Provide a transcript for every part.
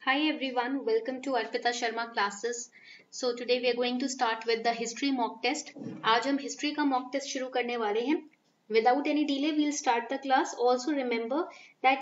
Hi everyone, welcome to Arpita Sharma classes. So today we are going to start with the history mock test. आज हम history का mock test शुरू करने वाले हैं. Without any delay, we'll start the class. Also remember that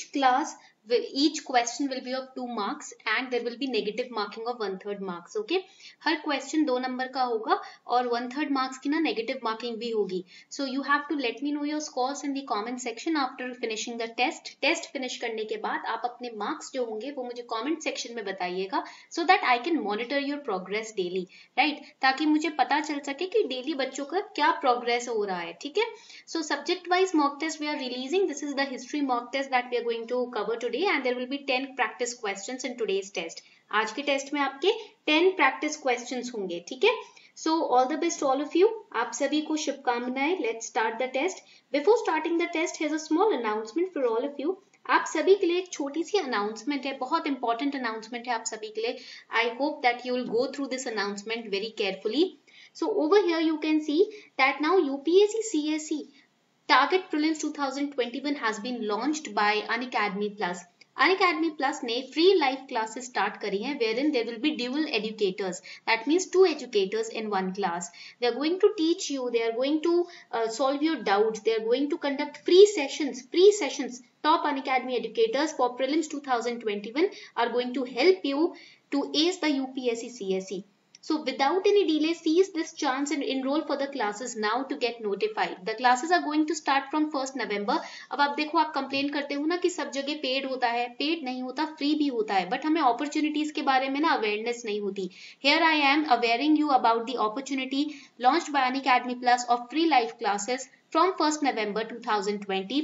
each question will be of 2 marks and there will be negative marking of 1/3 marks. Okay? Her question 2 number का होगा और 1/3 marks की ना negative marking भी होगी. So you have to let me know your scores in the comment section after finishing the test. Test finish करने के बाद आप अपने marks जो होंगे वो मुझे comment section में बताइएगा so that I can monitor your progress daily, right? ताकि मुझे पता चल सके कि daily बच्चों का क्या progress हो रहा है, ठीक है? So subject wise mock test we are releasing. This is the history mock test that we are going to cover today and there will be 10 practice questions in today's test. आज के test में आपके 10 practice questions होंगे, ठीक है? So all the best all of you. आप सभी को शुभकामनाएं. Let's start the test. Before starting the test, here's a small announcement for all of you. आप सभी के लिए एक छोटी सी अनाउंसमेंट है, बहुत इंपॉर्टेंट अनाउंसमेंट है आप सभी के लिए. I hope that you will go through this announcement very carefully. So over here you can see that now UPSC CSE Target Prelims 2021 has been launched by Unacademy Plus. Unacademy Plus ने free live classes start करी हैं wherein there will be dual educators. That means 2 educators in 1 class. They are going to teach you, they are going to solve your doubts, they are going to conduct free sessions. Top Unacademy educators for Prelims 2021 are going to help you to ace the UPSC CSE. So without any delay, seize this chance and enroll for the classes now to get notified. The classes are going to start from 1st November. अब आप देखो, आप complain करते हो ना कि सब जगह पेड होता है, पेड नहीं होता, फ्री भी होता है, बट हमें अपॉर्चुनिटीज के बारे में ना अवेयरनेस नहीं होती. Here I am awareing you about the opportunity launched by Unacademy Plus of free live classes from 1st November 2020.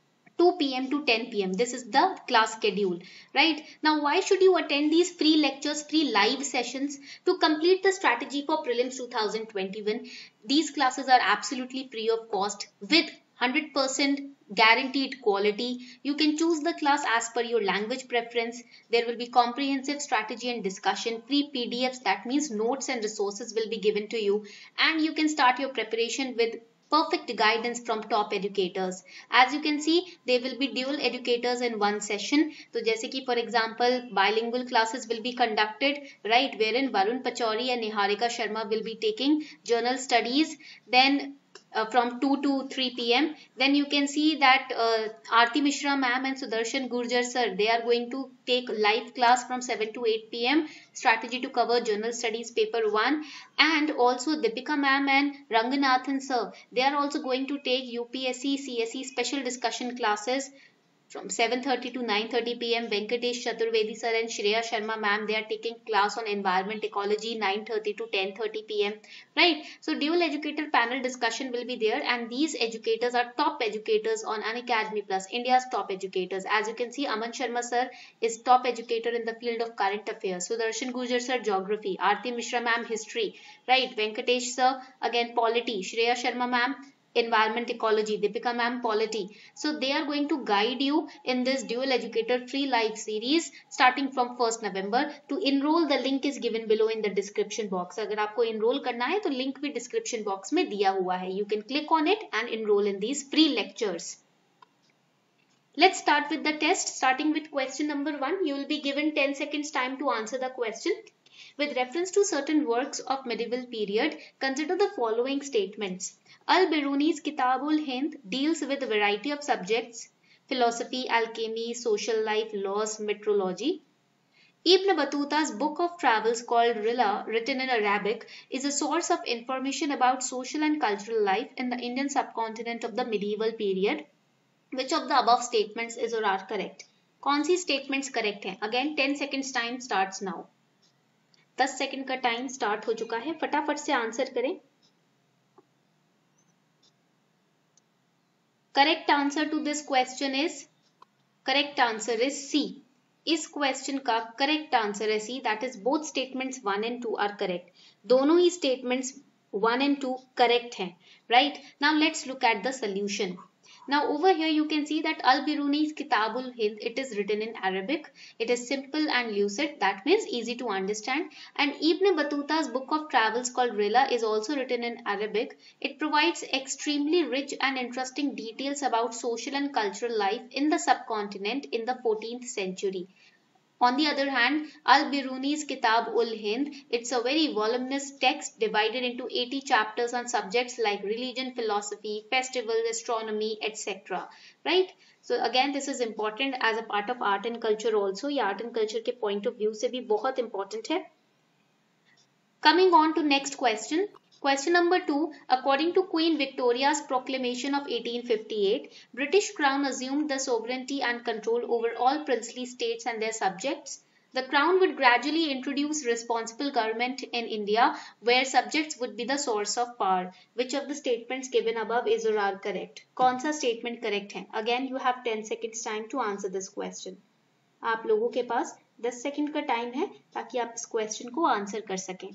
2 p.m. to 10 p.m. This is the class schedule, right? Now, why should you attend these free lectures, free live sessions? To complete the strategy for Prelims 2021, these classes are absolutely free of cost with 100% guaranteed quality. You can choose the class as per your language preference. There will be comprehensive strategy and discussion, free PDFs, that means notes and resources will be given to you, and you can start your preparation with perfect guidance from top educators. As you can see, there will be dual educators in one session. तो जैसे कि for example, bilingual classes will be conducted, right, wherein Varun Pachauri and Niharika Sharma will be taking journal studies. Then from 2 to 3 p.m. Then you can see that Aarti Mishra ma'am and Sudarshan Gurjar sir, they are going to take live class from 7 to 8 p.m. strategy to cover journal studies paper 1, and also Deepika ma'am and Ranganathan sir, they are also going to take UPSC CSE special discussion classes from 7:30 to 9:30 p.m. Venkatesh Chaturvedi sir and Shreya Sharma ma'am, they are taking class on environment ecology 9:30 to 10:30 p.m. Right? So dual educator panel discussion will be there, and these educators are top educators on Unacademy Plus, India's top educators. As you can see, Aman Sharma sir is top educator in the field of current affairs. Sudarshan Gurjar sir, geography. Aarti Mishra ma'am, history. Right? Venkatesh sir, again polity. Shreya Sharma ma'am, environment ecology. Deepika ma'am, polity. So they are going to guide you in this dual educator free live series starting from 1st November. To enroll, the link is given below in the description box. अगर आपको enroll करना है तो link भी description box में दिया हुआ है. You can click on it and enroll in these free lectures. Let's start with the test. Starting with question number 1, you will be given 10 seconds time to answer the question. With reference to certain works of medieval period, consider the following statements. Al-Biruni's Kitab-ul-Hind deals with a variety of subjects: philosophy, alchemy, social life, laws, meteorology. Ibn Battuta's book of travels called Rila, written in Arabic, is a source of information about social and cultural life in the Indian subcontinent of the medieval period. Which of the above statements is or are correct? कौन सी statements correct हैं? Again 10 seconds time starts now. 10 second का time start हो चुका है, फटाफट से answer करें. Correct answer to this question is, correct answer is C. इस क्वेश्चन का करेक्ट आंसर है C. That is both statements 1 and 2 are correct. दोनों ही स्टेटमेंट्स 1 and 2 करेक्ट हैं, right. Now let's look at the solution. Now over here you can see that Al-Biruni's Kitab-ul-Hind, it is written in Arabic. It is simple and lucid, that means easy to understand. And Ibn Battuta's book of travels called Rila is also written in Arabic. It provides extremely rich and interesting details about social and cultural life in the subcontinent in the 14th century. On the other hand, Al-Biruni's Kitab ul Hind, it's a very voluminous text divided into 80 chapters on subjects like religion, philosophy, festivals, astronomy, etc. Right? So again, this is important as a part of art and culture also. ये art and culture के point of view से भी बहुत important है. Coming on to next question. Question number 2. According to Queen Victoria's proclamation of 1858, British Crown assumed the sovereignty and control over all princely states and their subjects. The Crown would gradually introduce responsible government in India, where subjects would be the source of power. Which of the statements given above is or are correct? कौन सा statement correct है? Again, you have 10 seconds time to answer this question. आप लोगों के पास 10 second का time है ताकि आप इस क्वेश्चन को आंसर कर सकें.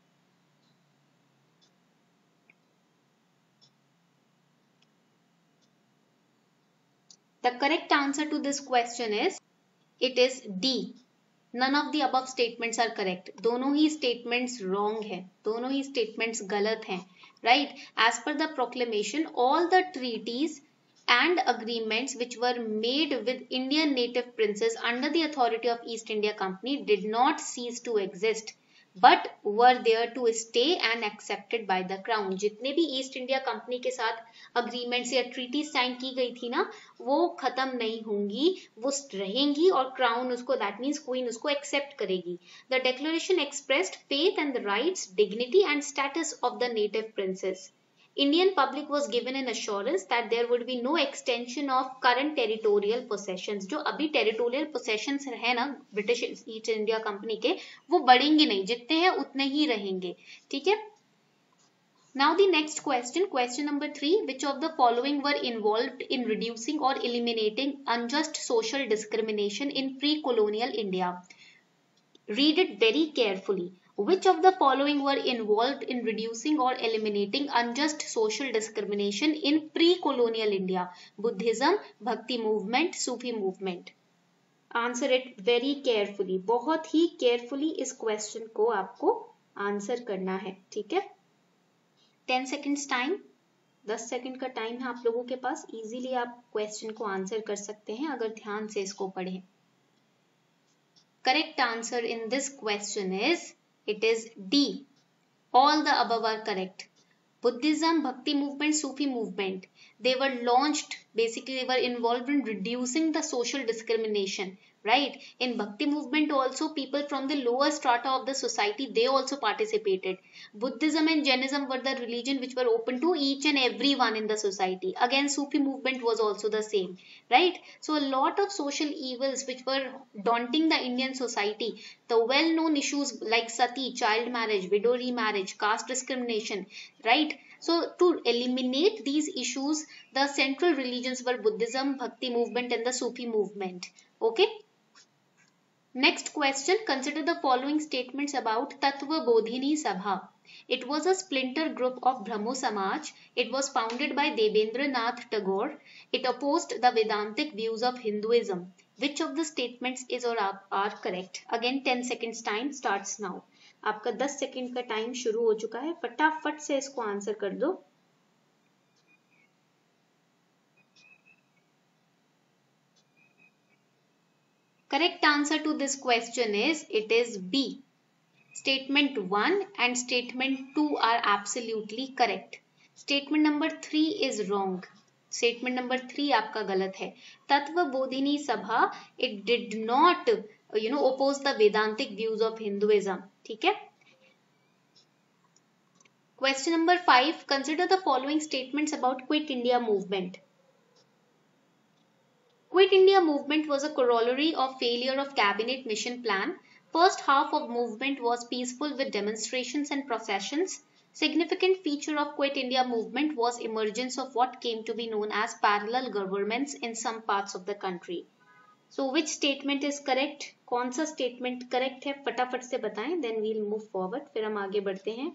The correct answer to this question is, it is D. None of the above statements are correct. दोनों ही statements wrong है. दोनों ही statements गलत हैं. Right? As per the proclamation, all the treaties and agreements which were made with Indian native princes under the authority of East India Company did not cease to exist, but were there to stay and accepted by the crown. जितने भी east India company के साथ agreements या treaty sign की गई थी ना, वो खत्म नहीं होंगी, वो रहेंगी और क्राउन उसको, दैट मीन्स क्वीन उसको एक्सेप्ट करेगी. The declaration expressed faith and the rights, dignity and status of the native princes. Indian public was given an assurance that there would be no extension of current territorial possessions. जो अभी territorial possessions है ना British east India company के, वो बढ़ेंगे नहीं, जितने हैं उतने ही रहेंगे. ठीक है. Now the next question, question number 3. Which of the following were involved in reducing or eliminating unjust social discrimination in pre-colonial India? Read it very carefully. Which of the following were involved in reducing or eliminating unjust social discrimination in pre-colonial India? Buddhism, Bhakti movement, Sufi movement. Answer it very carefully. बहुत ही carefully इस question को आपको answer करना है. ठीक है. 10 seconds time. 10 second का time है आप लोगों के पास. इजीली आप क्वेश्चन को आंसर कर सकते हैं अगर ध्यान से इसको पढ़ें. Correct answer in this question is, it is D. All the above are correct. Buddhism, Bhakti movement, Sufi movement, they were launched, basically they were involved in reducing the social discrimination. Right? In Bhakti movement also, people from the lower strata of the society, they also participated. Buddhism and Jainism were the religion which were open to each and everyone in the society. Again, Sufi movement was also the same. Right? So a lot of social evils which were daunting the Indian society, the well-known issues like sati, child marriage, widow remarriage, caste discrimination, right? So to eliminate these issues, the central religions were Buddhism, Bhakti movement and the Sufi movement. Okay? Next question, consider the following statements about Tattva Bodhini Sabha. It was a splinter group of Brahmo Samaj. It was founded by Devendra Nath Tagore. It opposed the Vedantic views of Hinduism. Which of the statements is or are correct? Again 10 seconds time starts now. आपका 10 second का time शुरू हो चुका है. फटाफट से इसको answer कर दो. Correct answer to this question is, it is B. Statement 1 and statement 2 are absolutely correct. Statement number 3 is wrong. Statement number 3 आपका गलत है. तत्व बोधिनी सभा, it did not oppose the Vedantic views of Hinduism. ठीक है. Question number 5. Consider the following statements about Quit India movement. Quit India movement was a corollary of failure of cabinet mission plan. First half of movement was peaceful with demonstrations and processions. Significant feature of Quit India movement was emergence of what came to be known as parallel governments in some parts of the country. So which statement is correct? कौन सा statement correct है? फटाफट से बताएं. Then we'll move forward. फिर हम आगे बढ़ते हैं.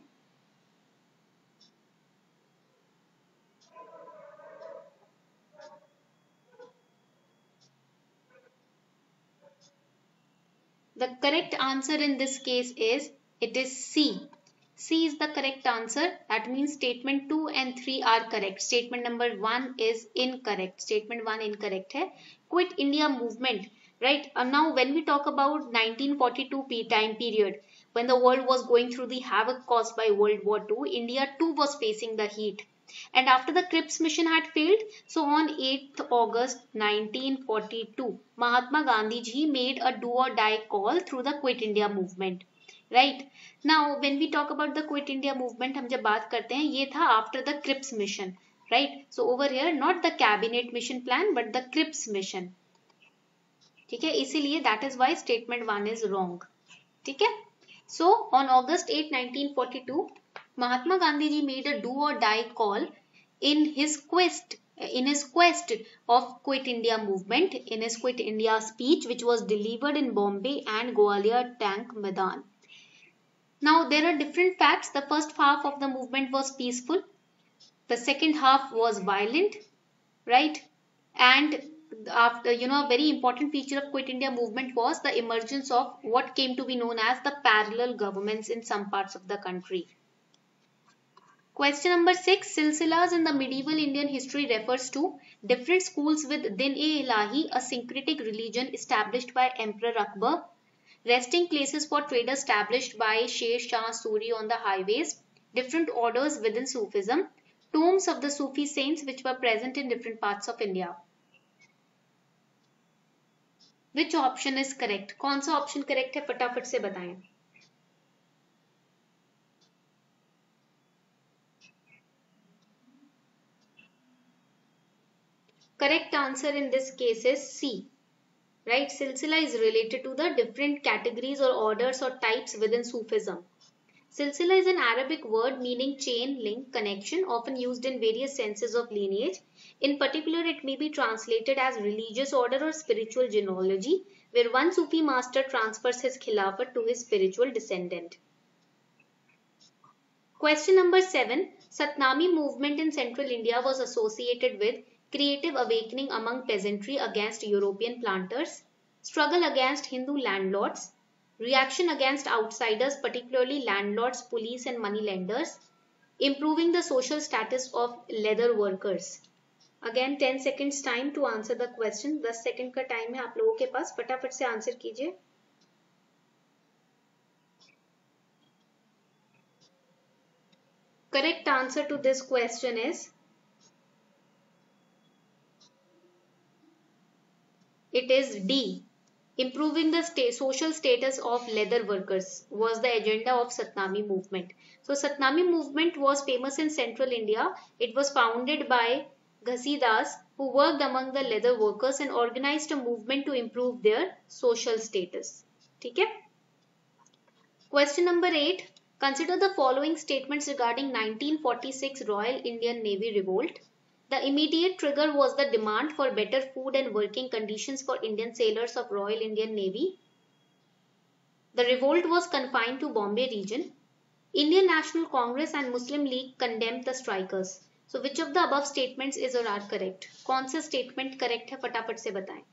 The correct answer in this case is, it is C. C is the correct answer. That means statement 2 and 3 are correct. Statement number 1 is incorrect. Statement 1 incorrect है. Quit India movement right? Now, when we talk about 1942 time period, when the world was going through the havoc caused by World War II, India too was facing the heat. And after the Cripps mission had failed, so on 8th August 1942, Mahatma Gandhi ji made a do or die call through the Quit India movement. Right? Now, when we talk about the Quit India movement, हम जब बात करते हैं, ये था after the Cripps mission. Right? So over here, not the cabinet mission plan, but the Cripps mission. ठीक है, इसीलिए that is why statement 1 is wrong. ठीक है. So on August 8, 1942, Mahatma Gandhi ji made a do or die call in his quest of Quit India movement, in his Quit India speech, which was delivered in Bombay and Gwalior Tank Maidan. Now there are different facts. The first half of the movement was peaceful. The second half was violent, right? And after, a very important feature of Quit India movement was the emergence of what came to be known as the parallel governments in some parts of the country. Question number 6. Silsilas in the medieval Indian history refers to different schools with Din-e-Ilahi, a syncretic religion established by Emperor Akbar, resting places for traders established by Sher Shah Suri on the highways, different orders within Sufism, tombs of the Sufi saints which were present in different parts of India. Which option is correct? कौन सा option correct है, फटाफट से बताएं. Correct answer in this case is C. Right? Silsila is related to the different categories or orders or types within Sufism. Silsila is an Arabic word meaning chain, link, connection, often used in various senses of lineage. In particular, it may be translated as religious order or spiritual genealogy, where one Sufi master transfers his khilafat to his spiritual descendant. Question number 7. Satnami movement in central India was associated with creative awakening among peasantry against European planters, struggle against Hindu landlords, reaction against outsiders, particularly landlords, police and moneylenders, improving the social status of leather workers. Again 10 seconds time to answer the question. 10 second का time है आप लोगों के पास, फटाफट से answer कीजिए. Correct answer to this question is it is D. Improving the social status of leather workers was the agenda of Satnami movement. So Satnami movement was famous in central India. It was founded by Ghasidas, who worked among the leather workers and organized a movement to improve their social status. ठीक है? Question number 8. Consider the following statements regarding 1946 Royal Indian Navy revolt. The immediate trigger was the demand for better food and working conditions for Indian sailors of Royal Indian Navy. The revolt was confined to Bombay region. Indian National Congress and Muslim League condemned the strikers. So which of the above statements is or are correct? कौन सा statement correct है, फटाफट से बताएं.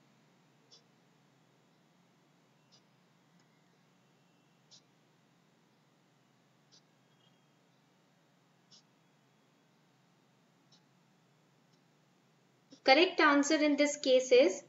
Correct answer in this case is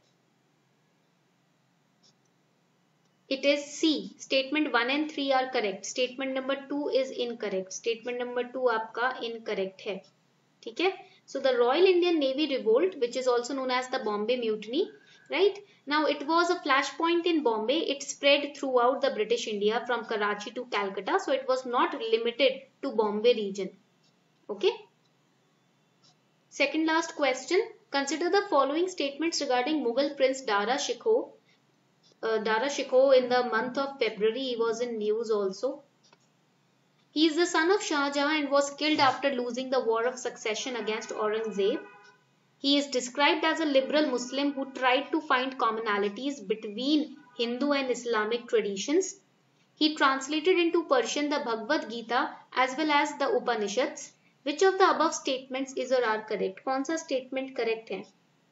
it is C. Statement 1 and 3 are correct. Statement number 2 is incorrect. Statement number 2 आपका incorrect है. ठीक है? So the Royal Indian Navy revolt, which is also known as the Bombay Mutiny, right? Now it was a flashpoint in Bombay. It spread throughout the British India from Karachi to Calcutta. So it was not limited to Bombay region. Okay? Second last question. Consider the following statements regarding Mughal Prince Dara Shikoh. Dara Shikoh in the month of February, he was in news also. He is the son of Shah Jahan and was killed after losing the war of succession against Aurangzeb. He is described as a liberal Muslim who tried to find commonalities between Hindu and Islamic traditions. He translated into Persian the Bhagavad Gita as well as the Upanishads. Which of the above statements is or are correct? कौन सा statement correct है?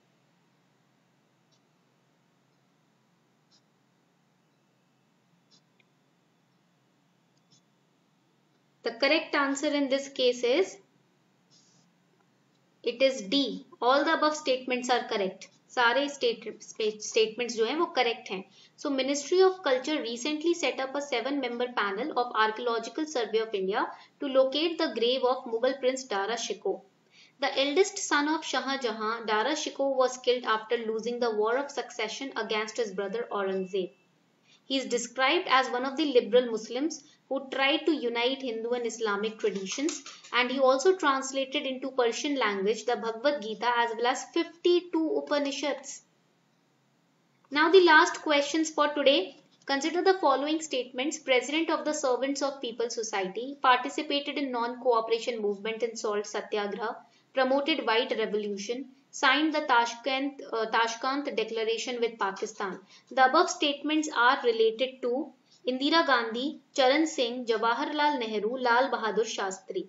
The correct answer in this case is it is D. All the above statements are correct. सारे statements जो हैं वो correct हैं. So Ministry of Culture recently set up a 7-member panel of Archaeological Survey of India to locate the grave of Mughal Prince Dara Shikoh. The eldest son of Shah Jahan, Dara Shikoh was killed after losing the war of succession against his brother Aurangzeb. He is described as one of the liberal Muslims who tried to unite Hindu and Islamic traditions, and he also translated into Persian language the Bhagavad Gita as well as 52 Upanishads. Now the last questions for today. Consider the following statements. President of the Servants of People Society, participated in non-cooperation movement in salt satyagraha, promoted white revolution, signed the Tashkent Declaration with Pakistan. The above statements are related to Indira Gandhi, Charan Singh, Jawaharlal Nehru, Lal Bahadur Shastri.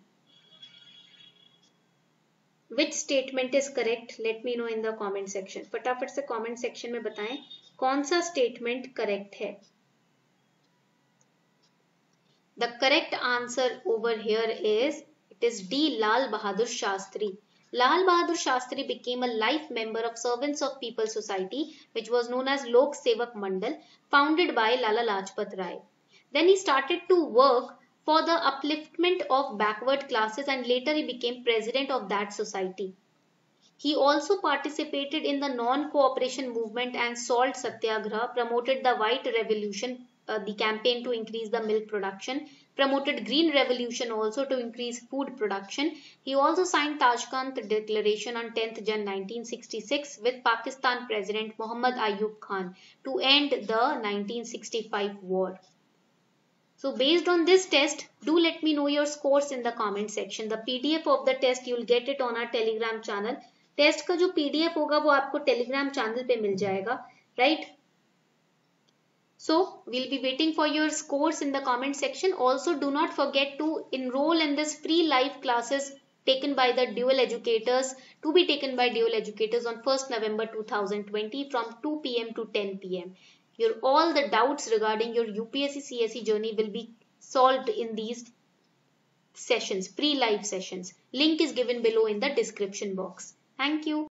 Which statement is correct? Let me know in the comment section. फटाफट से comment section में बताएं कौन सा statement correct है. The correct answer over here is it is D. Lal Bahadur Shastri. Lal Bahadur Shastri became a life member of Servants of People Society, which was known as Lok Sevak Mandal, founded by Lala Lajpat Rai. Then he started to work for the upliftment of backward classes and later he became president of that society. He also participated in the non-cooperation movement and salt satyagraha, promoted the white revolution, the campaign to increase the milk production, promoted green revolution also to increase food production. He also signed Tashkent Declaration on 10th Jan 1966 with Pakistan President Muhammad Ayub Khan to end the 1965 war. So based on this test, do let me know your scores in the comment section. The PDF of the test you will get it on our Telegram channel. Test का जो PDF होगा वो आपको Telegram channel पे मिल जाएगा, right? So we'll be waiting for your scores in the comment section. Also do not forget to enroll in this free live classes taken by the Dual Educators, to be taken by Dual Educators on 1st November 2020 from 2 p.m. to 10 p.m. All the doubts regarding your UPSC CSE journey will be solved in these sessions, free live sessions. Link is given below in the description box. Thank you.